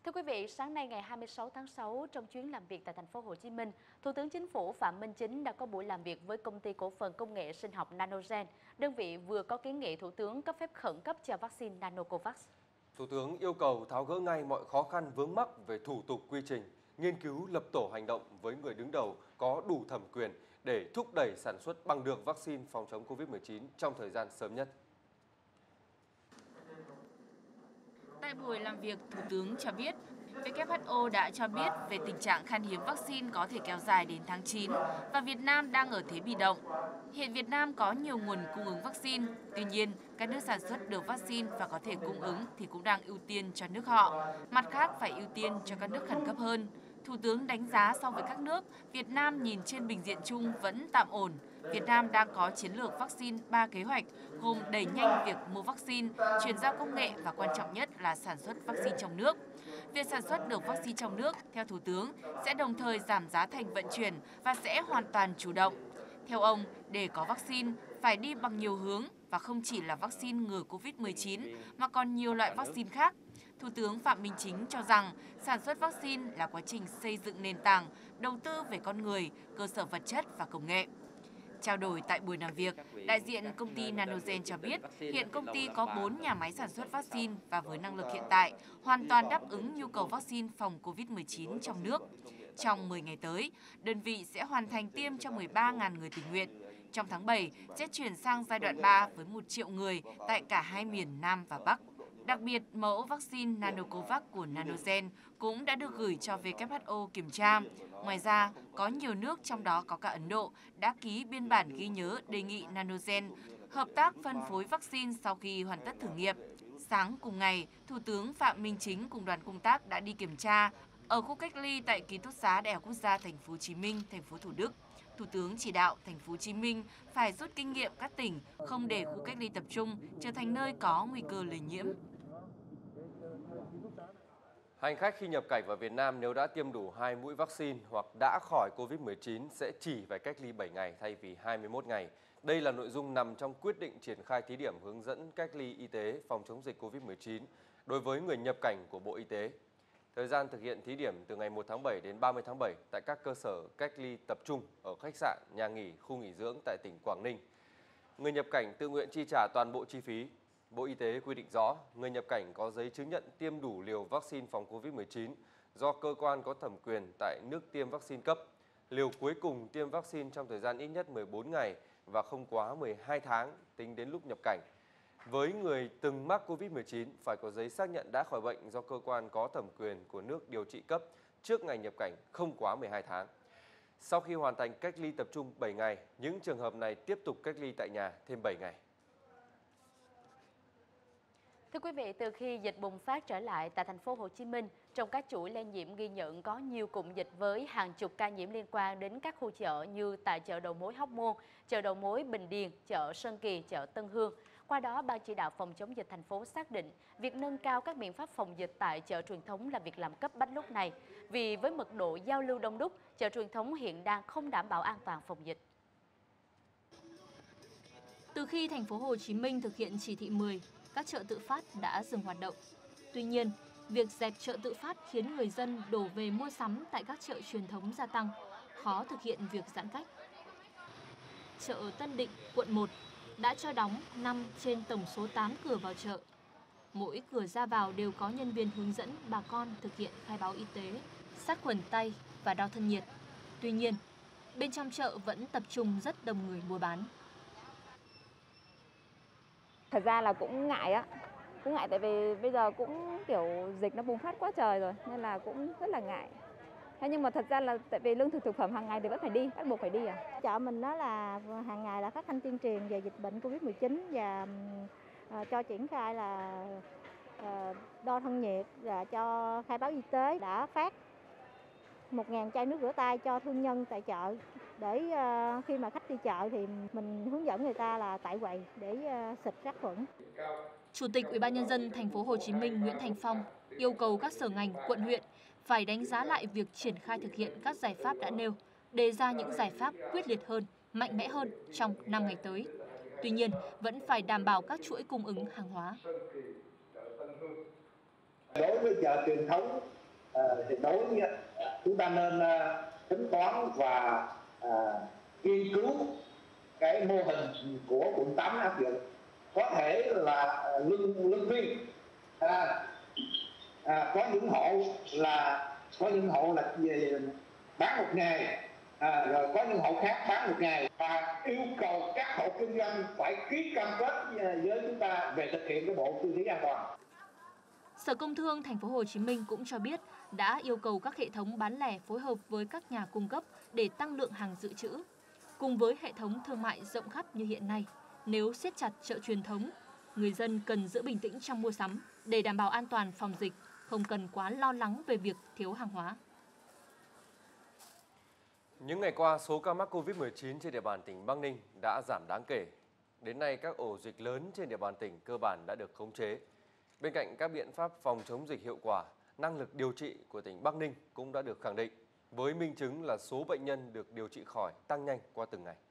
Thưa quý vị, sáng nay ngày 26 tháng 6, trong chuyến làm việc tại thành phố Hồ Chí Minh, Thủ tướng Chính phủ Phạm Minh Chính đã có buổi làm việc với công ty cổ phần công nghệ sinh học Nanogen. Đơn vị vừa có kiến nghị Thủ tướng cấp phép khẩn cấp cho vaccine Nanocovax. Thủ tướng yêu cầu tháo gỡ ngay mọi khó khăn vướng mắc về thủ tục quy trình, nghiên cứu lập tổ hành động với người đứng đầu có đủ thẩm quyền để thúc đẩy sản xuất bằng được vaccine phòng chống Covid-19 trong thời gian sớm nhất. Tại buổi làm việc, Thủ tướng cho biết, WHO đã cho biết về tình trạng khan hiếm vaccine có thể kéo dài đến tháng 9 và Việt Nam đang ở thế bị động. Hiện Việt Nam có nhiều nguồn cung ứng vaccine, tuy nhiên, các nước sản xuất được vaccine và có thể cung ứng thì cũng đang ưu tiên cho nước họ, mặt khác phải ưu tiên cho các nước khẩn cấp hơn. Thủ tướng đánh giá so với các nước, Việt Nam nhìn trên bình diện chung vẫn tạm ổn. Việt Nam đang có chiến lược vaccine 3 kế hoạch, gồm đẩy nhanh việc mua vaccine, chuyển giao công nghệ và quan trọng nhất là sản xuất vaccine trong nước. Việc sản xuất được vaccine trong nước, theo Thủ tướng, sẽ đồng thời giảm giá thành vận chuyển và sẽ hoàn toàn chủ động. Theo ông, để có vaccine, phải đi bằng nhiều hướng và không chỉ là vaccine ngừa Covid-19 mà còn nhiều loại vaccine khác. Thủ tướng Phạm Minh Chính cho rằng sản xuất vaccine là quá trình xây dựng nền tảng, đầu tư về con người, cơ sở vật chất và công nghệ. Trao đổi tại buổi làm việc, đại diện công ty Nanogen cho biết hiện công ty có 4 nhà máy sản xuất vaccine và với năng lực hiện tại, hoàn toàn đáp ứng nhu cầu vaccine phòng COVID-19 trong nước. Trong 10 ngày tới, đơn vị sẽ hoàn thành tiêm cho 13.000 người tình nguyện. Trong tháng 7, sẽ chuyển sang giai đoạn 3 với 1 triệu người tại cả hai miền Nam và Bắc. Đặc biệt, mẫu vaccine Nanocovax của Nanogen cũng đã được gửi cho WHO kiểm tra. Ngoài ra, có nhiều nước trong đó có cả Ấn Độ đã ký biên bản ghi nhớ đề nghị Nanogen hợp tác phân phối vaccine sau khi hoàn tất thử nghiệm. Sáng cùng ngày, Thủ tướng Phạm Minh Chính cùng đoàn công tác đã đi kiểm tra ở khu cách ly tại ký túc xá Đại học Quốc gia Thành phố Hồ Chí Minh, thành phố Thủ Đức. Thủ tướng chỉ đạo Thành phố Hồ Chí Minh phải rút kinh nghiệm các tỉnh, không để khu cách ly tập trung trở thành nơi có nguy cơ lây nhiễm. Hành khách khi nhập cảnh vào Việt Nam nếu đã tiêm đủ 2 mũi vaccine hoặc đã khỏi Covid-19 sẽ chỉ phải cách ly 7 ngày thay vì 21 ngày. Đây là nội dung nằm trong quyết định triển khai thí điểm hướng dẫn cách ly y tế phòng chống dịch Covid-19 đối với người nhập cảnh của Bộ Y tế. Thời gian thực hiện thí điểm từ ngày 1 tháng 7 đến 30 tháng 7 tại các cơ sở cách ly tập trung ở khách sạn, nhà nghỉ, khu nghỉ dưỡng tại tỉnh Quảng Ninh. Người nhập cảnh tự nguyện chi trả toàn bộ chi phí. Bộ Y tế quy định rõ, người nhập cảnh có giấy chứng nhận tiêm đủ liều vaccine phòng Covid-19 do cơ quan có thẩm quyền tại nước tiêm vaccine cấp. Liều cuối cùng tiêm vaccine trong thời gian ít nhất 14 ngày và không quá 12 tháng tính đến lúc nhập cảnh. Với người từng mắc Covid-19 phải có giấy xác nhận đã khỏi bệnh do cơ quan có thẩm quyền của nước điều trị cấp trước ngày nhập cảnh không quá 12 tháng. Sau khi hoàn thành cách ly tập trung 7 ngày, những trường hợp này tiếp tục cách ly tại nhà thêm 7 ngày. Thưa quý vị, từ khi dịch bùng phát trở lại tại thành phố Hồ Chí Minh, trong các chuỗi lây nhiễm ghi nhận có nhiều cụm dịch với hàng chục ca nhiễm liên quan đến các khu chợ như tại chợ đầu mối Hóc Môn, chợ đầu mối Bình Điền, chợ Sơn Kỳ, chợ Tân Hương. Qua đó, Ban chỉ đạo phòng chống dịch thành phố xác định việc nâng cao các biện pháp phòng dịch tại chợ truyền thống là việc làm cấp bách lúc này. Vì với mật độ giao lưu đông đúc, chợ truyền thống hiện đang không đảm bảo an toàn phòng dịch. Từ khi thành phố Hồ Chí Minh thực hiện chỉ thị 10, các chợ tự phát đã dừng hoạt động. Tuy nhiên, việc dẹp chợ tự phát khiến người dân đổ về mua sắm tại các chợ truyền thống gia tăng, khó thực hiện việc giãn cách. Chợ Tân Định, quận 1 đã cho đóng 5 trên tổng số 8 cửa vào chợ. Mỗi cửa ra vào đều có nhân viên hướng dẫn bà con thực hiện khai báo y tế, sát khuẩn tay và đo thân nhiệt. Tuy nhiên, bên trong chợ vẫn tập trung rất đông người mua bán. Thật ra là cũng ngại á, cũng ngại tại vì bây giờ cũng kiểu dịch nó bùng phát quá trời rồi nên là cũng rất là ngại. Thế nhưng mà thật ra là tại vì lương thực thực phẩm hàng ngày thì vẫn phải đi, bắt buộc phải đi à. Chợ mình đó là hàng ngày là phát thanh tuyên truyền về dịch bệnh Covid-19 và cho triển khai là đo thân nhiệt và cho khai báo y tế, đã phát 1.000 chai nước rửa tay cho thương nhân tại chợ để khi mà khách đi chợ thì mình hướng dẫn người ta là tại quầy để xịt sát khuẩn. Chủ tịch Ủy ban nhân dân thành phố Hồ Chí Minh Nguyễn Thành Phong yêu cầu các sở ngành, quận huyện phải đánh giá lại việc triển khai thực hiện các giải pháp đã nêu, đề ra những giải pháp quyết liệt hơn, mạnh mẽ hơn trong 5 ngày tới. Tuy nhiên, vẫn phải đảm bảo các chuỗi cung ứng hàng hóa. Đối với chợ truyền thống Thì đối với chúng ta nên tính toán và nghiên cứu cái mô hình của quận 8 áp dụng. Có thể là luân phiên, có những hộ là về bán một ngày, rồi có những hộ khác bán một ngày, và yêu cầu các hộ kinh doanh phải ký cam kết với chúng ta về thực hiện cái bộ tiêu chí an toàn. Sở Công Thương Thành phố Hồ Chí Minh cũng cho biết đã yêu cầu các hệ thống bán lẻ phối hợp với các nhà cung cấp để tăng lượng hàng dự trữ. Cùng với hệ thống thương mại rộng khắp như hiện nay, nếu siết chặt chợ truyền thống, người dân cần giữ bình tĩnh trong mua sắm để đảm bảo an toàn phòng dịch, không cần quá lo lắng về việc thiếu hàng hóa. Những ngày qua, số ca mắc Covid-19 trên địa bàn tỉnh Bắc Ninh đã giảm đáng kể. Đến nay, các ổ dịch lớn trên địa bàn tỉnh cơ bản đã được khống chế. Bên cạnh các biện pháp phòng chống dịch hiệu quả, năng lực điều trị của tỉnh Bắc Ninh cũng đã được khẳng định, với minh chứng là số bệnh nhân được điều trị khỏi tăng nhanh qua từng ngày.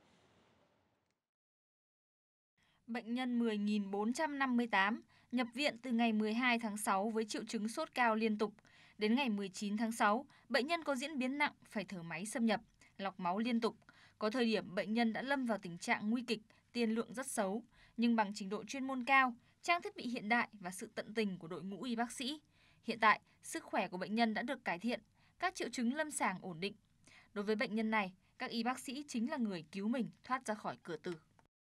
Bệnh nhân 10.458 nhập viện từ ngày 12 tháng 6 với triệu chứng sốt cao liên tục. Đến ngày 19 tháng 6, bệnh nhân có diễn biến nặng phải thở máy xâm nhập, lọc máu liên tục. Có thời điểm bệnh nhân đã lâm vào tình trạng nguy kịch, tiên lượng rất xấu, nhưng bằng trình độ chuyên môn cao, trang thiết bị hiện đại và sự tận tình của đội ngũ y bác sĩ, hiện tại sức khỏe của bệnh nhân đã được cải thiện, các triệu chứng lâm sàng ổn định. Đối với bệnh nhân này, các y bác sĩ chính là người cứu mình thoát ra khỏi cửa tử.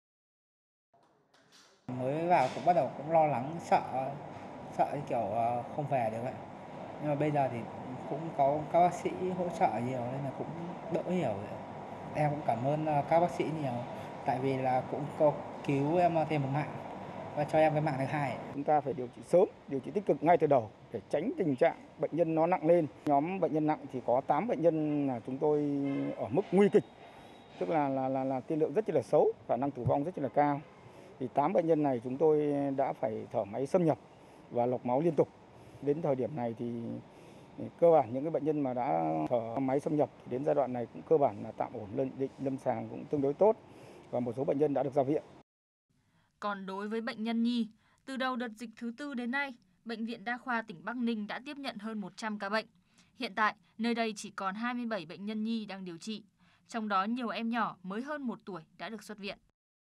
Mới vào cũng bắt đầu cũng lo lắng, sợ kiểu không về được ấy. Nhưng mà bây giờ thì cũng có các bác sĩ hỗ trợ nhiều nên là cũng đỡ hiểu rồi. Em cũng cảm ơn các bác sĩ nhiều, tại vì là cũng có cứu em thêm một mạng và cho em cái mạng thứ hai. Chúng ta phải điều trị sớm, điều trị tích cực ngay từ đầu để tránh tình trạng bệnh nhân nó nặng lên. Nhóm bệnh nhân nặng thì có 8 bệnh nhân là chúng tôi ở mức nguy kịch, tức là tiên lượng rất là xấu, khả năng tử vong rất là cao. Thì 8 bệnh nhân này chúng tôi đã phải thở máy xâm nhập và lọc máu liên tục. Đến thời điểm này thì cơ bản những cái bệnh nhân mà đã thở máy xâm nhập thì đến giai đoạn này cũng cơ bản là tạm ổn định, lâm sàng cũng tương đối tốt và một số bệnh nhân đã được ra viện. Còn đối với bệnh nhân nhi, từ đầu đợt dịch thứ tư đến nay, Bệnh viện Đa khoa tỉnh Bắc Ninh đã tiếp nhận hơn 100 ca bệnh. Hiện tại, nơi đây chỉ còn 27 bệnh nhân nhi đang điều trị, trong đó nhiều em nhỏ mới hơn 1 tuổi đã được xuất viện.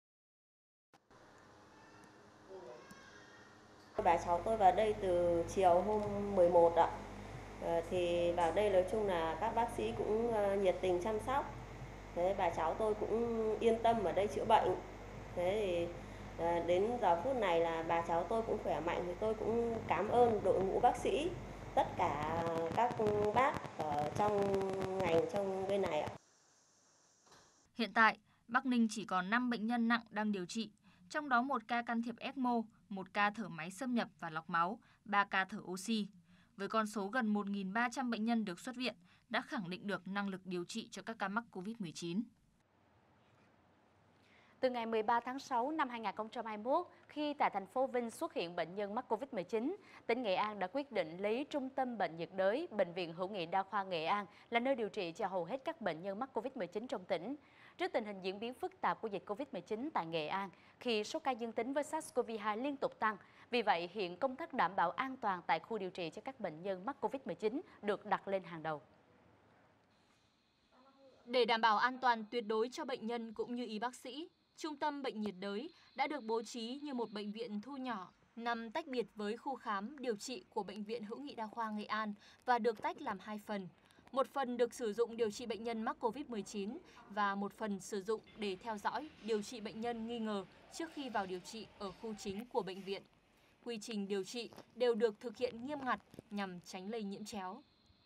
Bà cháu tôi vào đây từ chiều hôm 11 ạ. Thì vào đây nói chung là các bác sĩ cũng nhiệt tình chăm sóc. Thế bà cháu tôi cũng yên tâm ở đây chữa bệnh. Thế thì đến giờ phút này là bà cháu tôi cũng khỏe mạnh, thì tôi cũng cảm ơn đội ngũ bác sĩ, tất cả các bác ở trong ngành trong bên này ạ. Hiện tại, Bắc Ninh chỉ còn 5 bệnh nhân nặng đang điều trị, trong đó 1 ca can thiệp ECMO, 1 ca thở máy xâm nhập và lọc máu, 3 ca thở oxy. Với con số gần 1.300 bệnh nhân được xuất viện đã khẳng định được năng lực điều trị cho các ca mắc COVID-19. Từ ngày 13 tháng 6 năm 2021, khi tại thành phố Vinh xuất hiện bệnh nhân mắc Covid-19, tỉnh Nghệ An đã quyết định lấy Trung tâm Bệnh nhiệt đới Bệnh viện Hữu nghị Đa khoa Nghệ An là nơi điều trị cho hầu hết các bệnh nhân mắc Covid-19 trong tỉnh. Trước tình hình diễn biến phức tạp của dịch Covid-19 tại Nghệ An, khi số ca dương tính với SARS-CoV-2 liên tục tăng, vì vậy hiện công tác đảm bảo an toàn tại khu điều trị cho các bệnh nhân mắc Covid-19 được đặt lên hàng đầu. Để đảm bảo an toàn tuyệt đối cho bệnh nhân cũng như y bác sĩ, Trung tâm Bệnh nhiệt đới đã được bố trí như một bệnh viện thu nhỏ, nằm tách biệt với khu khám điều trị của Bệnh viện Hữu nghị Đa khoa Nghệ An và được tách làm 2 phần. Một phần được sử dụng điều trị bệnh nhân mắc Covid-19 và một phần sử dụng để theo dõi, điều trị bệnh nhân nghi ngờ trước khi vào điều trị ở khu chính của bệnh viện. Quy trình điều trị đều được thực hiện nghiêm ngặt nhằm tránh lây nhiễm chéo.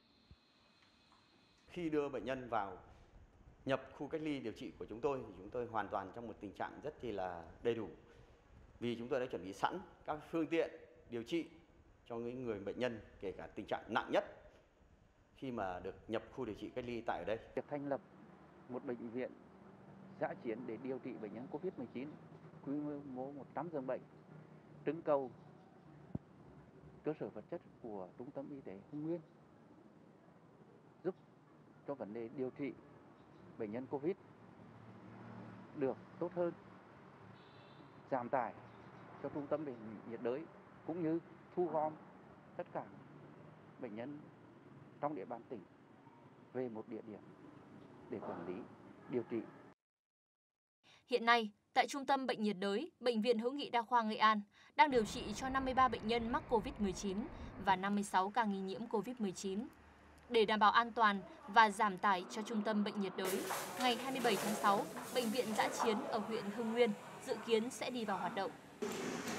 Khi đưa bệnh nhân vào nhập khu cách ly điều trị của chúng tôi thì chúng tôi hoàn toàn trong một tình trạng rất là đầy đủ, vì chúng tôi đã chuẩn bị sẵn các phương tiện điều trị cho những người bệnh nhân kể cả tình trạng nặng nhất khi mà được nhập khu điều trị cách ly tại ở đây. Việc thành lập một bệnh viện dã chiến để điều trị bệnh nhân Covid-19 quy mô 100 giường bệnh, trưng cầu cơ sở vật chất của Trung tâm Y tế Hưng Nguyên, giúp cho vấn đề điều trị bệnh nhân Covid được tốt hơn, giảm tải cho Trung tâm Bệnh nhiệt đới cũng như thu gom tất cả bệnh nhân trong địa bàn tỉnh về một địa điểm để quản lý, điều trị. Hiện nay, tại Trung tâm Bệnh nhiệt đới, Bệnh viện Hữu nghị Đa khoa Nghệ An đang điều trị cho 53 bệnh nhân mắc COVID-19 và 56 ca nghi nhiễm COVID-19. Để đảm bảo an toàn và giảm tải cho Trung tâm Bệnh nhiệt đới, ngày 27 tháng 6, Bệnh viện Dã chiến ở huyện Hưng Nguyên dự kiến sẽ đi vào hoạt động.